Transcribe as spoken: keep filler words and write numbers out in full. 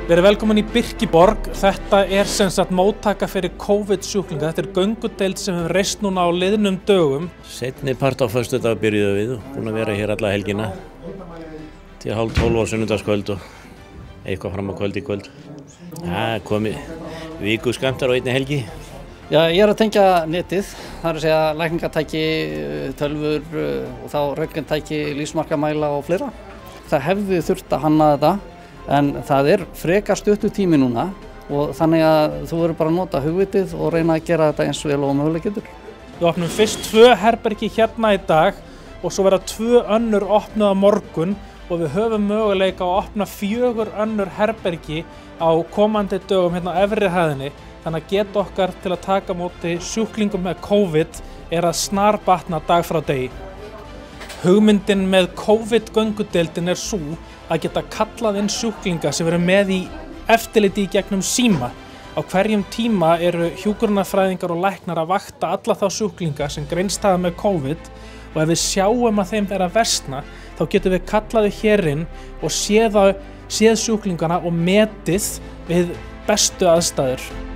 Verið velkomin í Birkiborg. Þetta er sem sagt móttaka fyrir COVID-sjúklinga. Þetta er göngudeild sem við reist núna á liðnum dögum. Seinni part á föstudag byrjuðum við og búin að vera hér alla helgina til hálf tólf á sunnudagskvöld og eitthvað fram á kvöld í kvöld. Það komið viku skammtar á einni helgi. Já, ég er að tengja netið. Það er að segja lækningatæki, tölvur og þá röntgentæki, lífsmarkamæla og fleira. Það hefði þurft að hanna þetta. En það er frekar stuttur tími núna og þannig að þú verður bara að nota hugvitið og reyna að gera þetta eins vel og mögulega getur. Við opnum fyrst tvö herbergi hérna í dag og svo verða tvö önnur opnuð á morgun og við höfum möguleika að opna fjögur önnur herbergi á komandi dögum hérna á efri hæðinni. Þannig að geta okkar til að taka á móti sjúklingum með COVID er að snarbatna dag frá degi. Hugmyndin með COVID-göngudeildin er sú að geta kallað inn sjúklinga sem eru með í eftirliti í gegnum síma. Á hverjum tíma eru hjúkrunarfræðingar og læknar að vakta alla þá sjúklinga sem greinst hafa með COVID og ef við sjáum að þeim er að versna þá getum við kallað þau hér inn og séð, séð sjúklingana og metið við bestu aðstæður.